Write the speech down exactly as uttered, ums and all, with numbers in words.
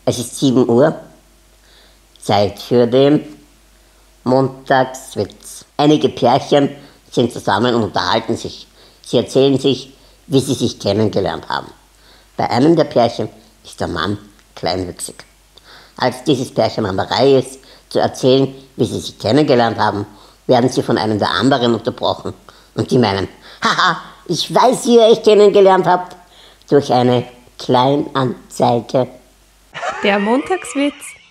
Es ist sieben Uhr, Zeit für den Montagswitz. Einige Pärchen sind zusammen und unterhalten sich. Sie erzählen sich, wie sie sich kennengelernt haben. Bei einem der Pärchen ist der Mann kleinwüchsig. Als dieses Pärchen an der Reihe ist, zu erzählen, wie sie sich kennengelernt haben, werden sie von einem der anderen unterbrochen. Und die meinen, haha, ich weiß, wie ihr euch kennengelernt habt, durch eine Kleinanzeige. Der Montagswitz.